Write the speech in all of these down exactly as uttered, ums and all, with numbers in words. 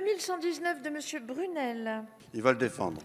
mille cent dix-neuf de Monsieur Brunel. Il va le défendre.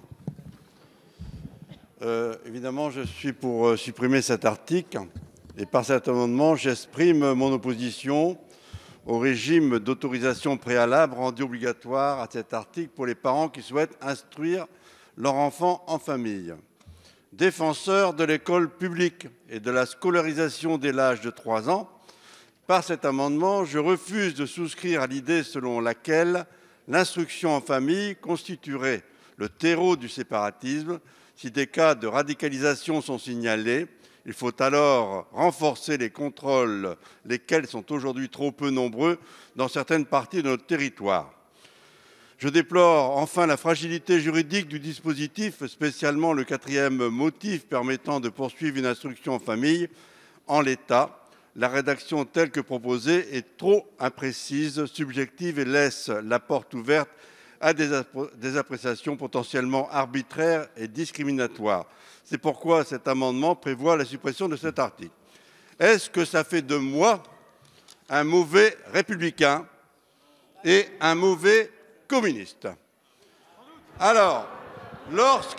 Euh, évidemment, je suis pour euh, supprimer cet article et par cet amendement, j'exprime mon opposition au régime d'autorisation préalable rendu obligatoire à cet article pour les parents qui souhaitent instruire leur enfant en famille. Défenseur de l'école publique et de la scolarisation dès l'âge de trois ans, par cet amendement, je refuse de souscrire à l'idée selon laquelle l'instruction en famille constituerait le terreau du séparatisme. Si des cas de radicalisation sont signalés, il faut alors renforcer les contrôles, lesquels sont aujourd'hui trop peu nombreux dans certaines parties de notre territoire. Je déplore enfin la fragilité juridique du dispositif, spécialement le quatrième motif permettant de poursuivre une instruction en famille. En l'état, la rédaction telle que proposée est trop imprécise, subjective et laisse la porte ouverte à des, des appréciations potentiellement arbitraires et discriminatoires. C'est pourquoi cet amendement prévoit la suppression de cet article. Est-ce que ça fait de moi un mauvais républicain et un mauvais communiste? Alors, lorsque,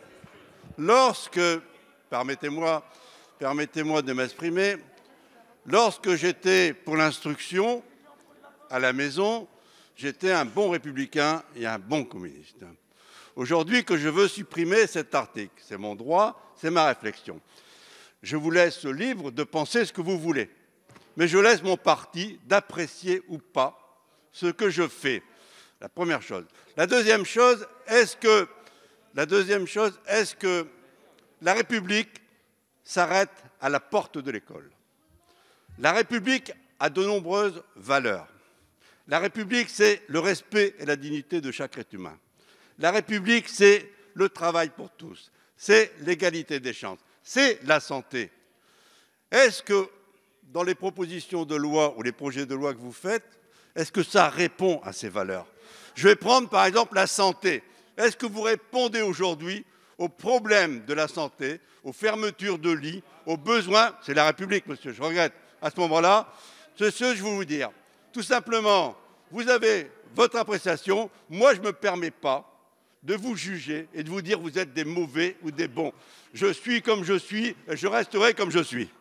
lorsque permettez-moi permettez-moi de m'exprimer, lorsque j'étais pour l'instruction à la maison, j'étais un bon républicain et un bon communiste. Aujourd'hui que je veux supprimer cet article, c'est mon droit, c'est ma réflexion. Je vous laisse libre de penser ce que vous voulez, mais je laisse mon parti d'apprécier ou pas ce que je fais. La première chose. La deuxième chose, est-ce que la deuxième chose, est-ce que la République s'arrête à la porte de l'école? La République a de nombreuses valeurs. La République, c'est le respect et la dignité de chaque être humain. La République, c'est le travail pour tous, c'est l'égalité des chances, c'est la santé. Est-ce que dans les propositions de loi ou les projets de loi que vous faites, est-ce que ça répond à ces valeurs? Je vais prendre par exemple la santé. Est-ce que vous répondez aujourd'hui aux problèmes de la santé, aux fermetures de lits, aux besoins? C'est la République, monsieur, je regrette. À ce moment-là, c'est ce que je veux vous dire. Tout simplement, vous avez votre appréciation. Moi, je ne me permets pas de vous juger et de vous dire que vous êtes des mauvais ou des bons. Je suis comme je suis et je resterai comme je suis.